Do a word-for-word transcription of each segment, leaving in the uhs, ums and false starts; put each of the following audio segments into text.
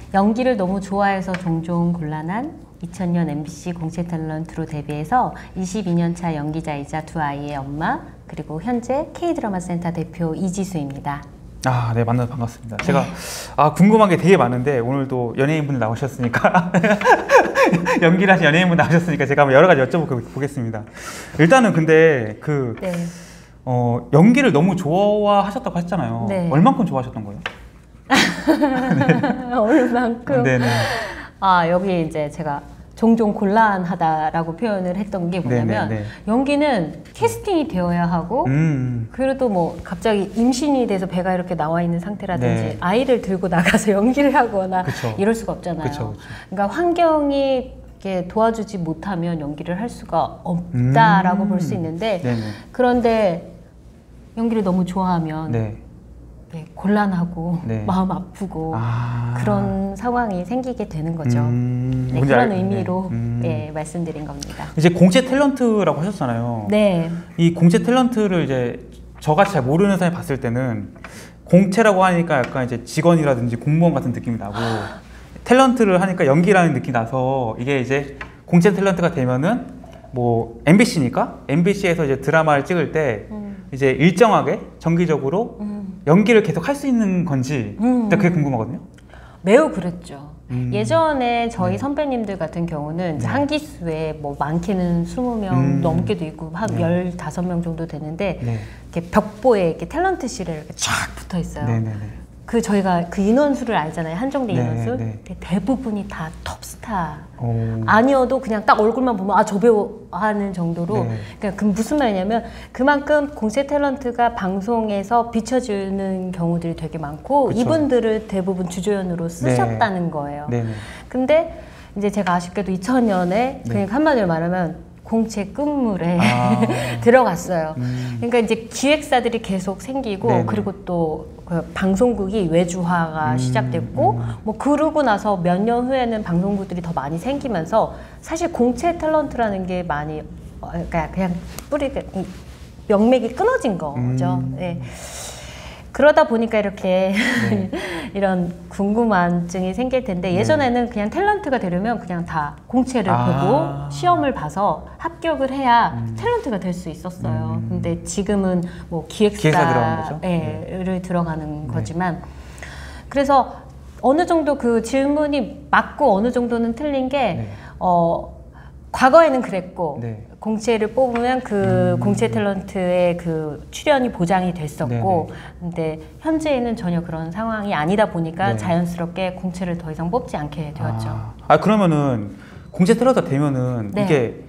연기를 너무 좋아해서 종종 곤란한 이천 년 엠비씨 공채 탤런트로 데뷔해서 이십이 년 차 연기자이자 두 아이의 엄마, 그리고 현재 K드라마 센터 대표 이지수입니다. 아, 네, 만나서 반갑습니다. 네. 제가 아, 궁금한 게 되게 많은데 오늘도 연예인분 나오셨으니까 연기를 하신 연예인분 나오셨으니까 제가 한번 여러 가지 여쭤보겠습니다. 일단은 근데 그 네. 어, 연기를 너무 좋아하셨다고 하셨잖아요. 네. 얼만큼 좋아하셨던 거예요? 네. 얼만큼? 네네. 아, 여기 이제 제가 종종 곤란하다라고 표현을 했던 게 뭐냐면 네네네. 연기는 캐스팅이 되어야 하고 음. 그래도 뭐 갑자기 임신이 돼서 배가 이렇게 나와 있는 상태라든지 네. 아이를 들고 나가서 연기를 하거나 그쵸. 이럴 수가 없잖아요. 그쵸, 그쵸. 그러니까 환경이 이렇게 도와주지 못하면 연기를 할 수가 없다라고 음. 볼 수 있는데 네네. 그런데 연기를 너무 좋아하면 네. 네, 곤란하고 네. 마음 아프고 아. 그런 상황이 생기게 되는 거죠. 음. 네, 그런 알... 의미로 네. 음. 네, 말씀드린 겁니다. 이제 공채 탤런트라고 하셨잖아요. 네. 이 공채 탤런트를 이제 저같이 잘 모르는 사람이 봤을 때는 공채라고 하니까 약간 이제 직원이라든지 공무원 같은 느낌이 나고 탤런트를 하니까 연기라는 느낌이 나서 이게 이제 공채 탤런트가 되면은 뭐 엠비씨니까 엠비씨에서 이제 드라마를 찍을 때 음. 이제 일정하게 정기적으로 음. 연기를 계속 할 수 있는 건지 음. 그게 궁금하거든요. 매우 그랬죠. 음. 예전에 저희 네. 선배님들 같은 경우는 네. 한 기수에 뭐 많게는 이십 명 음. 넘게도 있고 한 네. 열다섯 명 정도 되는데 네. 이렇게 벽보에 이렇게 탤런트실에 이렇게 쫙 붙어 있어요. 네네네. 그 저희가 그 인원수를 알잖아요. 한정대 네, 인원수. 네. 대부분이 다 톱스타. 오. 아니어도 그냥 딱 얼굴만 보면 아, 저 배우 하는 정도로. 네. 그러니까 그 무슨 말이냐면 그만큼 공채 탤런트가 방송에서 비춰주는 경우들이 되게 많고 그쵸. 이분들을 대부분 주조연으로 쓰셨다는 네. 거예요. 네. 근데 이제 제가 아쉽게도 이천 년에 네. 그러니까 한마디로 말하면 공채 끝물에 아. 들어갔어요. 음. 그러니까 이제 기획사들이 계속 생기고 네네. 그리고 또 그 방송국이 외주화가 음. 시작됐고 음. 뭐 그러고 나서 몇 년 후에는 방송국들이 더 많이 생기면서 사실 공채 탤런트라는 게 많이 그러니까 그냥 뿌리가 명맥이 끊어진 거죠. 음. 네. 그러다 보니까 이렇게 네. 이런 궁금증이 생길 텐데 예전에는 네. 그냥 탤런트가 되려면 그냥 다 공채를 아 보고 시험을 봐서 합격을 해야 음. 탤런트가 될 수 있었어요. 음. 근데 지금은 뭐 기획사를 기획사 들어가는 거죠? 네. 들어가는 네. 거지만 그래서 어느 정도 그 질문이 맞고 어느 정도는 틀린 게 네. 어, 과거에는 그랬고 네. 공채를 뽑으면 그 음. 공채 탤런트의 그 출연이 보장이 됐었고 네네. 근데 현재에는 전혀 그런 상황이 아니다 보니까 네. 자연스럽게 공채를 더 이상 뽑지 않게 되었죠. 아, 아 그러면은 공채 탤런트가 되면은 네. 이게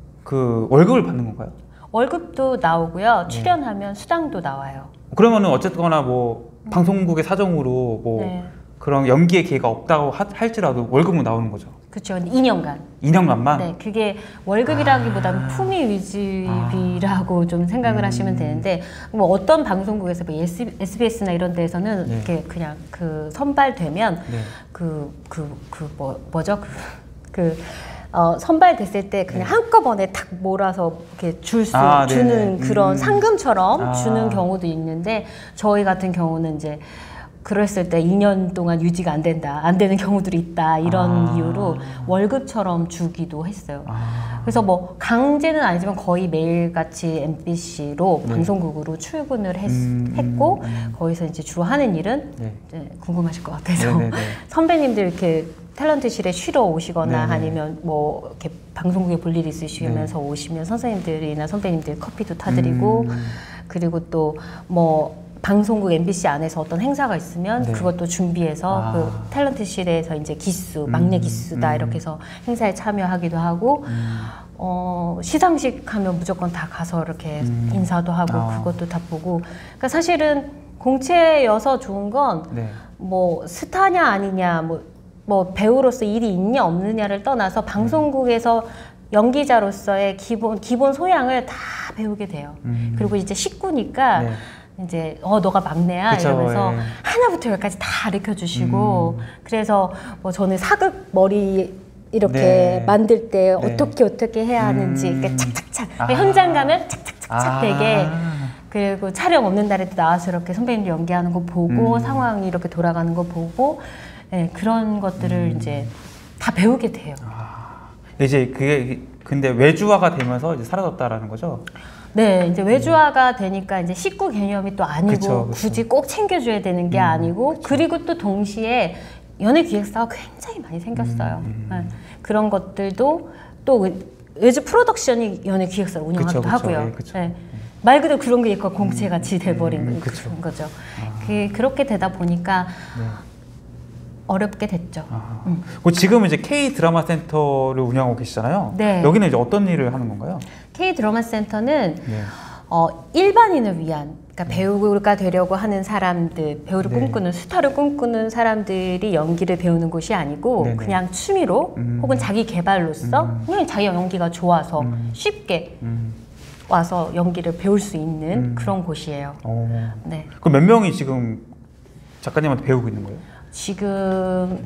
그 월급을 받는 건가요? 월급도 나오고요. 출연하면 네. 수당도 나와요. 그러면은 어쨌거나 뭐 음. 방송국의 사정으로 뭐 네. 그런 연기의 기회가 없다고 하, 할지라도 월급은 나오는 거죠. 그렇죠. 이 년간. 이 년간만? 네, 그게 월급이라기보다는 아 품위 위주비라고 아 좀 생각을 음 하시면 되는데 뭐 어떤 방송국에서 뭐 에스비에스나 이런 데에서는 네. 이렇게 그냥 그 선발되면 네. 그 그 그 뭐 뭐죠? 그, 그 어, 선발됐을 때 그냥 네. 한꺼번에 탁 몰아서 이렇게 줄 수, 아, 주는 네네. 그런 음. 상금처럼 아. 주는 경우도 있는데 저희 같은 경우는 이제 그랬을 때 이 년 동안 유지가 안 된다, 안 되는 경우들이 있다 이런 아. 이유로 월급처럼 주기도 했어요. 아. 그래서 뭐 강제는 아니지만 거의 매일같이 엠비씨로 네. 방송국으로 출근을 했, 음, 했고 음. 거기서 이제 주로 하는 일은 네. 이제 궁금하실 것 같아서 네네네. 선배님들 이렇게 탤런트실에 쉬러 오시거나 네네. 아니면 뭐 이렇게 방송국에 볼 일이 있으시면서 네. 오시면 선생님들이나 선배님들 커피도 타드리고 음. 그리고 또 뭐 방송국 엠비씨 안에서 어떤 행사가 있으면 네. 그것도 준비해서 아. 그 탤런트실에서 이제 기수, 막내 기수다 음. 이렇게 해서 행사에 참여하기도 하고 음. 어, 시상식 하면 무조건 다 가서 이렇게 음. 인사도 하고 아. 그것도 다 보고 그러니까 사실은 공채여서 좋은 건 뭐 네. 스타냐 아니냐 뭐, 뭐 배우로서 일이 있냐 없느냐를 떠나서 방송국에서 연기자로서의 기본, 기본 소양을 다 배우게 돼요. 음. 그리고 이제 식구니까 네. 이제 어 너가 막내야 그쵸, 이러면서 예. 하나부터 열까지 다 가르쳐 주시고 음. 그래서 뭐 저는 사극 머리 이렇게 네. 만들 때 네. 어떻게 어떻게 해야 하는지 음. 착착착 아. 현장 가면 착착착착 아. 되게 그리고 촬영 없는 날에도 나와서 이렇게 선배님들 연기하는 거 보고 음. 상황이 이렇게 돌아가는 거 보고 네, 그런 것들을 음. 이제 다 배우게 돼요. 아, 이제 그게 근데 외주화가 되면서 이제 사라졌다라는 거죠? 네, 이제 외주화가 되니까 이제 식구 개념이 또 아니고 그쵸, 그쵸. 굳이 꼭 챙겨줘야 되는 게 음, 아니고 그쵸. 그리고 또 동시에 연예 기획사가 굉장히 많이 생겼어요. 음, 음. 네, 그런 것들도 또 외주 프로덕션이 연예 기획사를 운영하기도 그쵸, 그쵸, 하고요. 예, 네. 말 그대로 그런 게 있고 공채같이 음, 돼버린 음, 그런 거죠. 아. 그, 그렇게 되다 보니까 네. 어렵게 됐죠. 아. 음. 지금은 이제 K 드라마 센터를 운영하고 계시잖아요. 네. 여기는 이제 어떤 일을 하는 건가요? K 드라마 센터는 네. 어, 일반인을 위한, 그러니까 네. 배우가 되려고 하는 사람들, 배우를 네. 꿈꾸는 스타를 꿈꾸는 사람들이 연기를 배우는 곳이 아니고 네네. 그냥 취미로 음. 혹은 자기 개발로서 음. 그냥 자기 연기가 좋아서 음. 쉽게 음. 와서 연기를 배울 수 있는 음. 그런 곳이에요. 오. 네. 그럼 몇 명이 지금 작가님한테 배우고 있는 거예요? 지금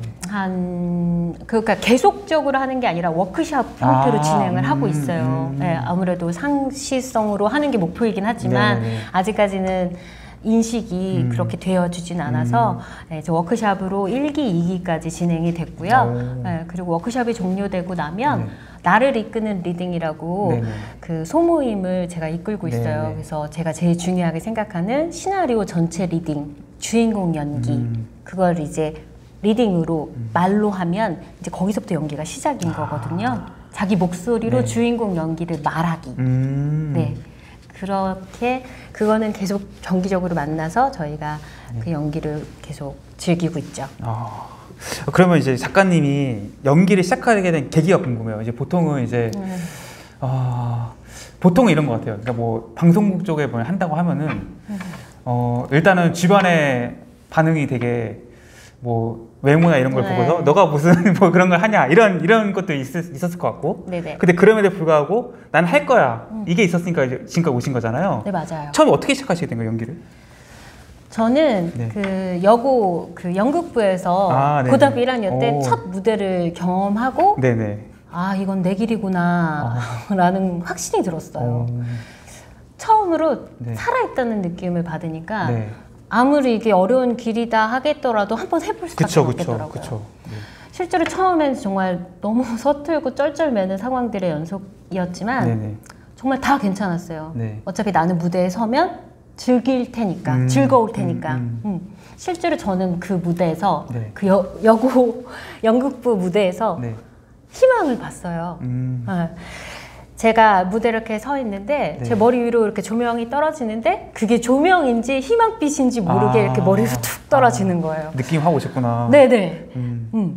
한 그러니까 계속적으로 하는 게 아니라 워크숍 형태로 아, 진행을 음, 하고 있어요. 음. 네, 아무래도 상시성으로 하는 게 목표이긴 하지만 네네. 아직까지는 인식이 음. 그렇게 되어주진 않아서 음. 네, 이제 워크숍으로 일 기, 이 기까지 진행이 됐고요. 네, 그리고 워크숍이 종료되고 나면 네. 나를 이끄는 리딩이라고 네네. 그 소모임을 제가 이끌고 있어요. 네네. 그래서 제가 제일 중요하게 생각하는 시나리오 전체 리딩, 주인공 연기 음. 그걸 이제 리딩으로 음. 말로 하면 이제 거기서부터 연기가 시작인 아. 거거든요. 자기 목소리로 네. 주인공 연기를 말하기. 음. 네. 그렇게 그거는 계속 정기적으로 만나서 저희가 네. 그 연기를 계속 즐기고 있죠. 아. 그러면 이제 작가님이 연기를 시작하게 된 계기가 궁금해요. 이제 보통은 이제 음. 어, 보통은 이런 것 같아요. 그러니까 뭐 방송국 쪽에 뭐 한다고 하면은 음. 어, 일단은 주변의 반응이 되게 뭐 외모나 이런 걸 네. 보고서 너가 무슨 뭐 그런 걸 하냐 이런 이런 것도 있, 있었을 것 같고. 네네. 근데 그럼에도 불구하고 난 할 거야 음. 이게 있었으니까 이제 지금까지 오신 거잖아요. 네 맞아요. 처음에 어떻게 시작하시게 된 거예요 연기를? 저는 네. 그 여고 그 연극부에서 아, 고등학교 일 학년 때 첫 무대를 경험하고 네네. 아 이건 내 길이구나 아. 라는 확신이 들었어요. 오. 처음으로 네. 살아있다는 느낌을 받으니까 네. 아무리 이게 어려운 길이다 하겠더라도 한번 해볼 수밖에 그쵸, 없겠더라고요. 그쵸, 그쵸. 네. 실제로 처음엔 정말 너무 서툴고 쩔쩔매는 상황들의 연속이었지만 네네. 정말 다 괜찮았어요. 네. 어차피 나는 무대에 서면 즐길 테니까, 음, 즐거울 테니까. 음, 음. 음. 실제로 저는 그 무대에서, 네. 그 여, 여고 연극부 무대에서 네. 희망을 봤어요. 음. 네. 제가 무대를 이렇게 서 있는데 네. 제 머리 위로 이렇게 조명이 떨어지는데 그게 조명인지 희망빛인지 모르게 아, 이렇게 머리에서 툭 떨어지는 아, 거예요. 느낌 하고 오셨구나. 네네. 음. 음.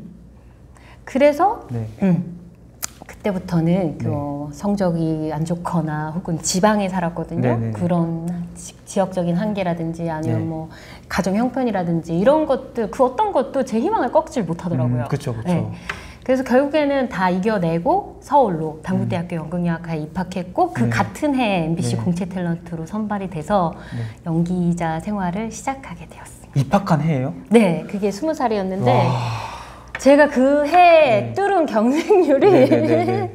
그래서 네. 음. 그때부터는 네. 그 성적이 안 좋거나 혹은 지방에 살았거든요. 네네. 그런 지, 지역적인 한계라든지 아니면 네. 뭐 가정 형편이라든지 이런 것들 그 어떤 것도 제 희망을 꺾질 못하더라고요. 그렇죠, 그렇죠. 네. 그래서 결국에는 다 이겨내고 서울로 당구대학교 음. 연극영화과에 입학했고 그 네. 같은 해에 엠비씨 네. 공채 탤런트로 선발이 돼서 네. 연기자 생활을 시작하게 되었습니다. 입학한 해예요? 네, 그게 스무 살이었는데 와. 제가 그 해에 네. 뚫은 경쟁률이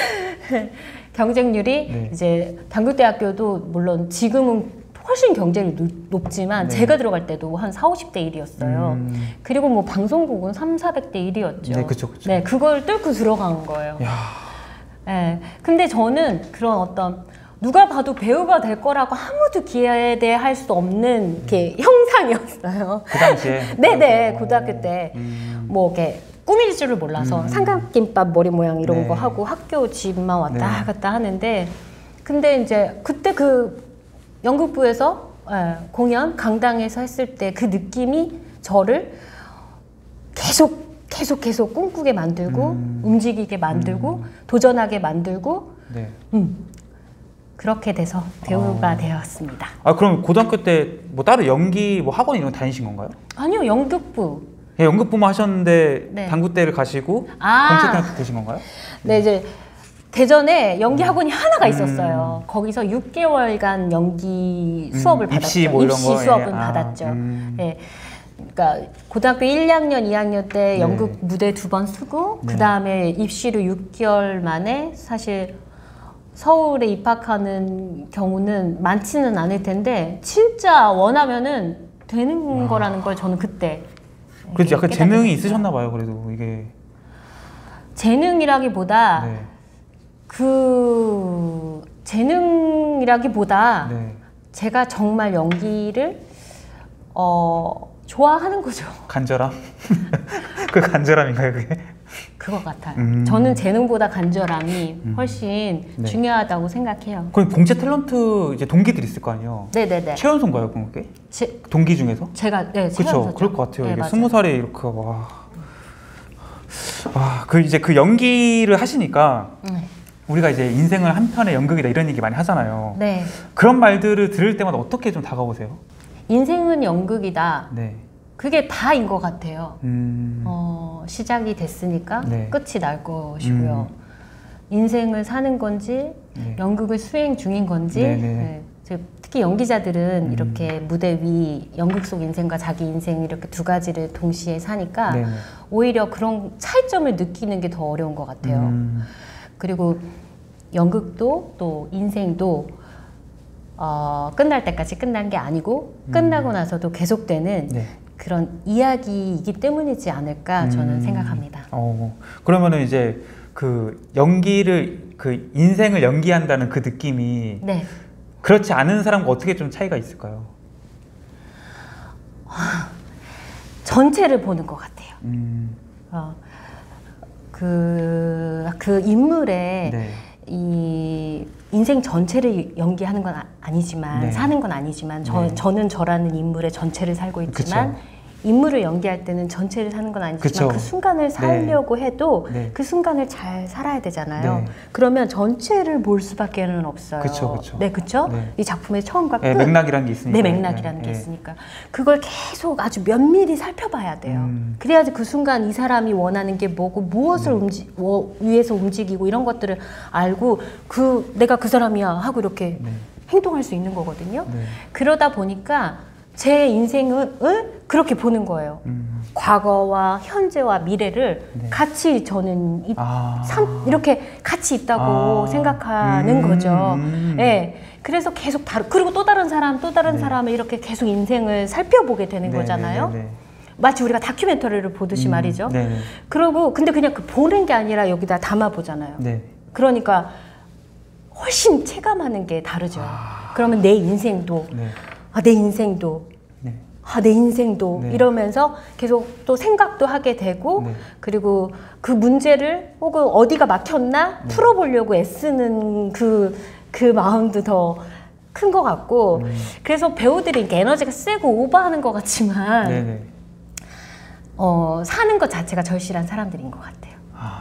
경쟁률이 네. 이제 당구대학교도 물론 지금은 훨씬 경쟁률이 높지만 네. 제가 들어갈 때도 한 사오십 대 일이었어요. 음. 그리고 뭐 방송국은 삼사백 대 일이었죠. 네, 그쵸, 그쵸. 네, 그걸 뚫고 들어간 거예요. 야. 네, 근데 저는 그런 어떤 누가 봐도 배우가 될 거라고 아무도 기대할 수 없는 이렇게 음. 형상이었어요. 그 당시에? 네네, 고등학교 때. 음. 뭐 이렇게 꾸밀 줄을 몰라서 음. 삼각김밥 머리 모양 이런 네. 거 하고 학교 집만 왔다 네. 갔다 하는데 근데 이제 그때 그 연극부에서 예, 공연 강당에서 했을 때 그 느낌이 저를 계속 계속 계속 꿈꾸게 만들고 음. 움직이게 만들고 음. 도전하게 만들고 네. 음, 그렇게 돼서 배우가 아. 되었습니다. 아 그럼 고등학교 때 뭐 따로 연기 뭐 학원 이런 거 다니신 건가요? 아니요, 연극부. 예, 연극부만 하셨는데 네. 당구대를 가시고 아. 공채 되신 건가요? 네, 이제 대전에 연기 학원이 음. 하나가 있었어요. 음. 거기서 육 개월간 연기 수업을 음, 받았죠. 입시, 뭐 이런 입시 거. 수업은 예. 받았죠. 아, 음. 네. 그러니까 고등학교 일 학년, 이 학년 때 네. 연극 무대 두 번 쓰고 네. 그 다음에 입시를 육 개월 만에 사실 서울에 입학하는 경우는 많지는 않을 텐데 진짜 원하면은 되는 와. 거라는 걸 저는 그때 그래도 약간 깨닫게 재능이 됐어요. 있으셨나 봐요. 그래도 이게 재능이라기보다 네. 그 재능이라기보다 네. 제가 정말 연기를 어, 좋아하는 거죠. 간절함? 그 간절함인가요, 그게? 그거 같아요. 음. 저는 재능보다 간절함이 음. 훨씬 네. 중요하다고 생각해요. 그럼 공채 탤런트 이제 동기들 있을 거 아니에요? 네네네. 최연소인가요, 그게? 제, 동기 중에서? 제가 네, 그렇죠. 최연소죠. 그럴 것 같아요. 네, 이게 맞아요. 스무 살에 이렇게 와. 아, 그 이제 그 연기를 하시니까 네. 우리가 이제 인생은 한 편의 연극이다 이런 얘기 많이 하잖아요. 네. 그런 말들을 들을 때마다 어떻게 좀 다가오세요? 인생은 연극이다. 네. 그게 다인 것 같아요. 음. 어, 시작이 됐으니까 네. 끝이 날 것이고요. 인생을 사는 건지 네. 연극을 수행 중인 건지 네네. 네. 저- 특히 연기자들은 음. 이렇게 무대 위 연극 속 인생과 자기 인생 이렇게 두 가지를 동시에 사니까 네네. 오히려 그런 차이점을 느끼는 게 더 어려운 것 같아요. 음. 그리고 연극도 또 인생도 어, 끝날 때까지 끝난 게 아니고 끝나고 나서도 계속되는 네. 그런 이야기이기 때문이지 않을까 저는 음. 생각합니다. 어, 그러면은 이제 그 연기를 그 인생을 연기한다는 그 느낌이 네. 그렇지 않은 사람과 어떻게 좀 차이가 있을까요? 전체를 보는 것 같아요. 음. 어, 그, 그 인물의 네. 이 인생 전체를 연기하는 건 아, 아니지만 네. 사는 건 아니지만 저, 네. 저는 저라는 인물의 전체를 살고 있지만 그쵸. 인물을 연기할 때는 전체를 사는 건 아니지만 그쵸. 그 순간을 살려고 해도 네. 그 순간을 잘 살아야 되잖아요. 네. 그러면 전체를 볼 수밖에는 없어요. 그쵸, 그쵸. 네, 그쵸? 네. 이 작품의 처음과 끝. 네, 맥락이라는 게 있으니까. 네, 맥락이라는 게 있으니까 그걸 계속 아주 면밀히 살펴봐야 돼요. 음. 그래야지 그 순간 이 사람이 원하는 게 뭐고 무엇을 움직 뭐, 위해서 움직이고 이런 것들을 알고 그 내가 그 사람이야 하고 이렇게 네. 행동할 수 있는 거거든요. 네. 그러다 보니까 제 인생은 을 그렇게 보는 거예요. 음. 과거와 현재와 미래를 네. 같이 저는 이, 아. 삼, 이렇게 같이 있다고 아. 생각하는 음. 거죠. 음. 네. 그래서 계속 다르 그리고 또 다른 사람 또 다른 네. 사람을 이렇게 계속 인생을 살펴보게 되는 네, 거잖아요. 네, 네, 네. 마치 우리가 다큐멘터리를 보듯이 음. 말이죠. 네, 네. 그러고 근데 그냥 그 보는 게 아니라 여기다 담아 보잖아요. 네. 그러니까 훨씬 체감하는 게 다르죠. 그러면 내 인생도 네. 아, 내 인생도 네. 아, 내 인생도 네. 이러면서 계속 또 생각도 하게 되고 네. 그리고 그 문제를 혹은 어디가 막혔나 네. 풀어보려고 애쓰는 그, 그 마음도 더 큰 것 같고 음. 그래서 배우들이 이렇게 에너지가 세고 오버하는 것 같지만 네, 네. 어, 사는 것 자체가 절실한 사람들인 것 같아요.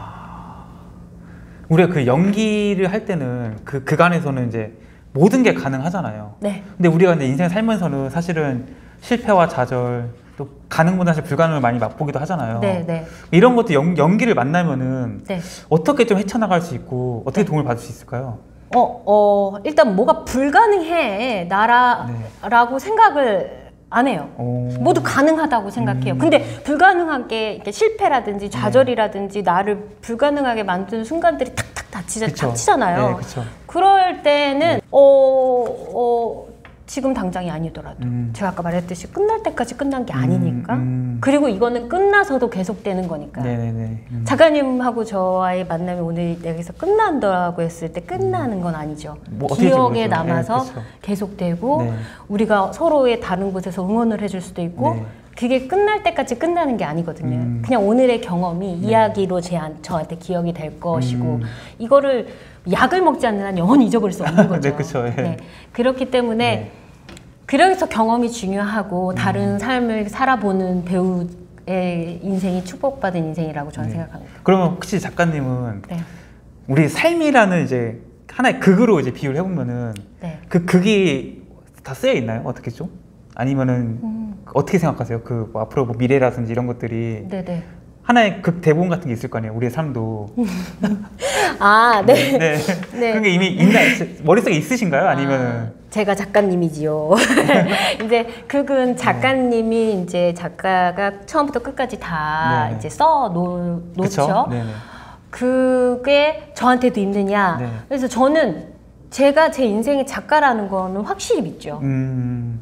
우리가 그 연기를 할 때는 그 그간에서는 이제 모든 게 가능하잖아요. 네. 근데 우리가 이제 인생 살면서는 사실은 실패와 좌절 또 가능보다 사실 불가능을 많이 맛보기도 하잖아요. 네, 네. 이런 것도 연, 연기를 만나면은 네. 어떻게 좀 헤쳐나갈 수 있고 어떻게 네. 도움을 받을 수 있을까요? 어, 어, 일단 뭐가 불가능해 나라라고 생각을 안 해요. 오. 모두 가능하다고 생각해요. 음. 근데 불가능한 게 이렇게 실패라든지 좌절이라든지 나를 불가능하게 만드는 순간들이 탁탁 다치자, 그쵸. 다치잖아요. 네, 그쵸. 그럴 때는 어, 어, 지금 당장이 아니더라도 음. 제가 아까 말했듯이 끝날 때까지 끝난 게 아니니까 음. 그리고 이거는 끝나서도 계속되는 거니까 네네네. 음. 작가님하고 저와의 만남이 오늘 여기서 끝난다고 했을 때 끝나는 건 아니죠. 뭐 어떻게 기억에 모르죠. 남아서 네, 그렇죠. 계속되고 네. 우리가 서로의 다른 곳에서 응원을 해줄 수도 있고 네. 그게 끝날 때까지 끝나는 게 아니거든요. 음. 그냥 오늘의 경험이 이야기로 제, 저한테 기억이 될 것이고 음. 이거를 약을 먹지 않는 한 영원히 잊어버릴 수 없는 거죠. 네, 그쵸. 예. 그렇기 때문에 네. 그래서 경험이 중요하고 음. 다른 삶을 살아보는 배우의 인생이 축복받은 인생이라고 저는 네. 생각합니다. 그러면 혹시 작가님은 네. 우리 삶이라는 이제 하나의 극으로 이제 비유를 해보면은 네. 그 극이 다 쓰여 있나요? 어떻게 좀? 아니면은 음. 어떻게 생각하세요? 그 뭐 앞으로 뭐 미래라든지 이런 것들이 네네. 하나의 극 대본 같은 게 있을 거 아니에요? 우리의 삶도. 아, 네. 네. 네. 그런 게 이미 있나 머릿속에 있으신가요? 아니면은 아, 제가 작가님이지요. 이제 극은 작가님이 이제 작가가 처음부터 끝까지 다 네. 이제 써 놓, 그쵸? 놓죠. 네네. 그게 저한테도 있느냐. 네. 그래서 저는 제가 제 인생의 작가라는 거는 확실히 믿죠. 음.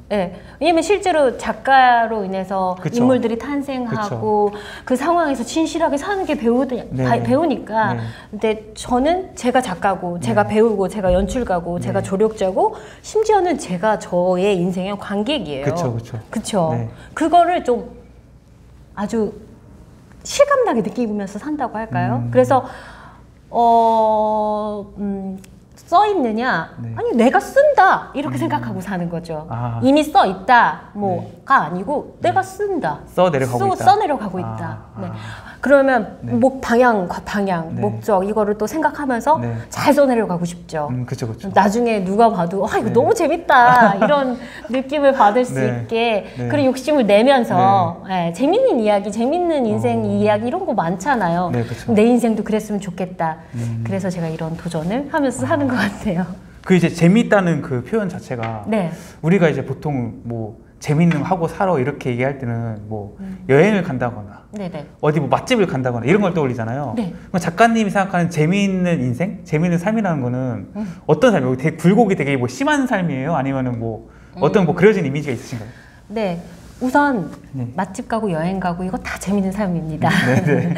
예. 왜냐면 실제로 작가로 인해서 그쵸. 인물들이 탄생하고 그쵸. 그 상황에서 진실하게 사는 게 배우드, 네. 바, 배우니까. 네. 근데 저는 제가 작가고, 제가 네. 배우고, 제가 연출가고, 네. 제가 조력자고, 심지어는 제가 저의 인생의 관객이에요. 그쵸, 그쵸. 그쵸. 네. 그거를 좀 아주 실감나게 느끼면서 산다고 할까요? 음. 그래서, 어, 음, 써 있느냐? 네. 아니 내가 쓴다 이렇게 음. 생각하고 사는 거죠. 아. 이미 써 있다 뭐가 네. 아니고 내가 쓴다. 써 내려가고 있다. 써 내려가고 있다. 아. 네. 그러면 네. 목 방향 방향 네. 목적 이거를 또 생각하면서 네. 잘 써 내려가고 싶죠. 음, 그쵸, 그쵸. 나중에 누가 봐도 아 이거 네. 너무 재밌다 이런 느낌을 받을 수 네. 있게 네. 그런 욕심을 내면서 네. 네. 재밌는 이야기, 재밌는 인생 어. 이야기 이런 거 많잖아요. 네, 내 인생도 그랬으면 좋겠다. 음. 그래서 제가 이런 도전을 하면서 사는 것 같아요. 그 이제 재밌다는 그 표현 자체가 네. 우리가 이제 보통 뭐 재밌는 거 하고 살아 이렇게 얘기할 때는 뭐 음. 여행을 간다거나 네네. 어디 뭐 맛집을 간다거나 이런 걸 떠올리잖아요. 네. 그럼 작가님이 생각하는 재미있는 인생, 재미있는 삶이라는 거는 음. 어떤 삶이에요? 되게 굴곡이 되게 뭐 심한 삶이에요? 아니면은 뭐 음. 어떤 뭐 그려진 이미지가 있으신가요? 네, 우선 네. 맛집 가고 여행 가고 이거 다 재미있는 삶입니다. 네네.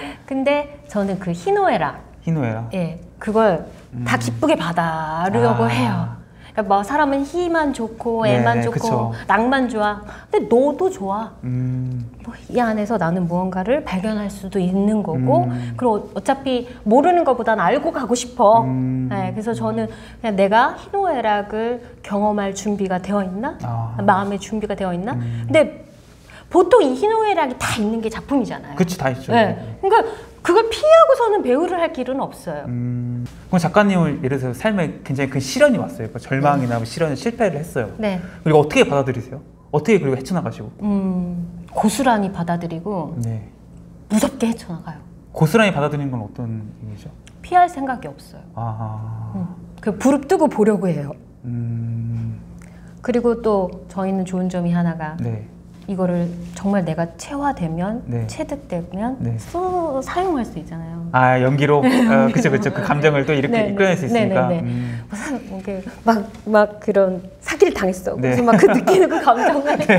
근데 저는 그 희노애락, 희노애락, 예, 그걸 음. 다 기쁘게 받아려고 아. 해요. 그러니까 뭐 사람은 희만 좋고 애만 좋고 그쵸. 낭만 좋아. 근데 너도 좋아. 음. 뭐 이 안에서 나는 무언가를 발견할 수도 있는 거고 음. 그리고 어차피 모르는 것보다는 알고 가고 싶어. 음. 네, 그래서 저는 그냥 내가 희노애락을 경험할 준비가 되어 있나? 아. 마음의 준비가 되어 있나? 음. 근데 보통 이 희노애락이 다 있는 게 작품이잖아요. 그치, 다 있죠. 네. 그러니까 그걸 피하고서는 배우를 할 길은 없어요. 음, 그럼 작가님은 예를 들어서 삶에 굉장히 큰 시련이 왔어요. 그 절망이나 네. 시련에 실패를 했어요. 네. 그리고 어떻게 받아들이세요? 어떻게 그리고 헤쳐나가시고? 음, 고스란히 받아들이고 네. 무섭게 헤쳐나가요. 고스란히 받아들이는 건 어떤 의미죠? 피할 생각이 없어요. 아, 음, 그 부릅뜨고 보려고 해요. 음. 그리고 또 저희는 좋은 점이 하나가 네. 이거를 정말 내가 체화되면 네. 체득되면 네. 수, 사용할 수 있잖아요. 아 연기로? 어, 그쵸 그쵸 그 감정을 또 이렇게 네, 이끌어낼 수 있으니까. 네, 네, 네. 음. 막, 막 그런 사기를 당했어. 네. 그래서 막 그 느끼는 그 감정을 네.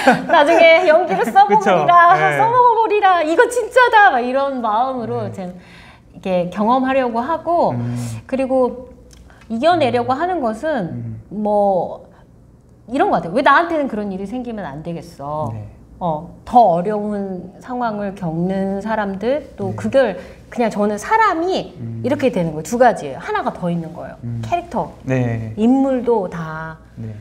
나중에 연기를 써먹으리라 네. 써먹어버리라 이거 진짜다 막 이런 마음으로 네. 제가 이게 경험하려고 하고 음. 그리고 이겨내려고 하는 것은 음. 뭐 이런 것 같아요. 왜 나한테는 그런 일이 생기면 안 되겠어. 네. 어, 더 어려운 상황을 겪는 사람들 또 네. 그걸 그냥 저는 사람이 음. 이렇게 되는 거예요. 두 가지예요. 하나가 더 있는 거예요. 음. 캐릭터, 네. 인물도 다 네.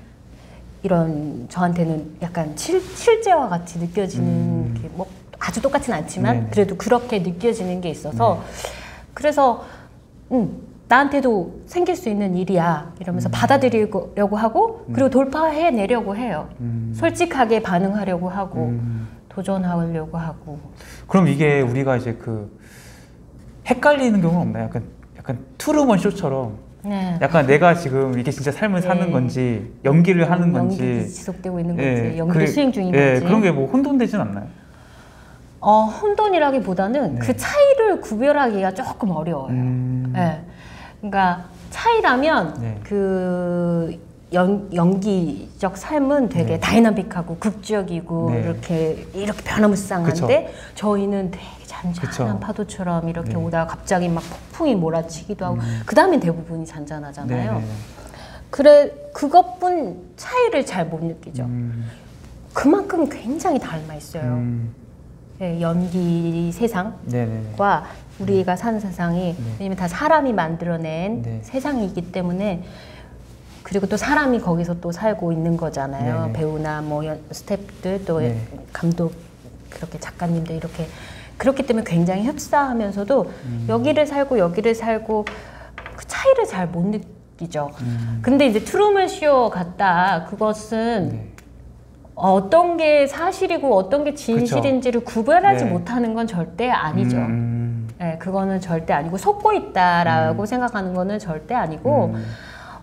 이런 저한테는 약간 실, 실제와 같이 느껴지는 음. 게 뭐 아주 똑같진 않지만 네. 그래도 그렇게 느껴지는 게 있어서 네. 그래서 음. 나한테도 생길 수 있는 일이야 이러면서 음. 받아들이려고 하고 그리고 음. 돌파해내려고 해요. 음. 솔직하게 반응하려고 하고 음. 도전하려고 하고. 그럼 이게 우리가 이제 그 헷갈리는 경우는 없나요? 약간 약간 트루먼 쇼처럼 네. 약간 내가 지금 이게 진짜 삶을 네. 사는 건지 연기를 하는 건지 연기 지속되고 있는 건지 네. 연기 수행 중인 네. 건지 그런 게 뭐 혼돈되진 않나요? 어 혼돈이라기보다는 네. 그 차이를 구별하기가 조금 어려워요. 음. 네. 그러니까 차이라면 네. 그 연, 연기적 삶은 되게 네. 다이나믹하고 극적이고 네. 이렇게 이렇게 변화무쌍한데 그쵸. 저희는 되게 잔잔한 그쵸. 파도처럼 이렇게 네. 오다가 갑자기 막 폭풍이 몰아치기도 하고 음. 그 다음엔 대부분이 잔잔하잖아요. 네. 그래 그것뿐 차이를 잘 못 느끼죠. 음. 그만큼 굉장히 닮아 있어요. 음. 네, 연기 세상과 네네네. 우리가 사는 세상이 네. 왜냐면 다 사람이 만들어낸 네. 세상이기 때문에 그리고 또 사람이 거기서 또 살고 있는 거잖아요. 네네. 배우나 뭐 스태프들 또 네. 감독 그렇게 작가님들 이렇게 그렇기 때문에 굉장히 흡사하면서도 음. 여기를 살고 여기를 살고 그 차이를 잘 못 느끼죠. 음. 근데 이제 트루먼 쇼 같다 그것은 네. 어떤 게 사실이고 어떤 게 진실인지를 그쵸. 구별하지 네. 못하는 건 절대 아니죠. 음. 네, 그거는 절대 아니고 속고 있다라고 음. 생각하는 거는 절대 아니고 음.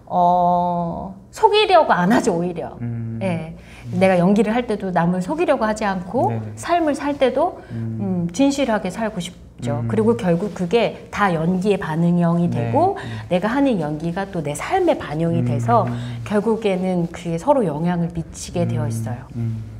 어, 속이려고 안 하죠 오히려. 음. 네, 음. 내가 연기를 할 때도 남을 속이려고 하지 않고 네네. 삶을 살 때도 음. 음, 진실하게 살고 싶 있죠. 음. 그리고 결국 그게 다 연기에 반영이 네. 되고 음. 내가 하는 연기가 또 내 삶에 반영이 돼서 음. 결국에는 그게 서로 영향을 미치게 되어 있어요. 음.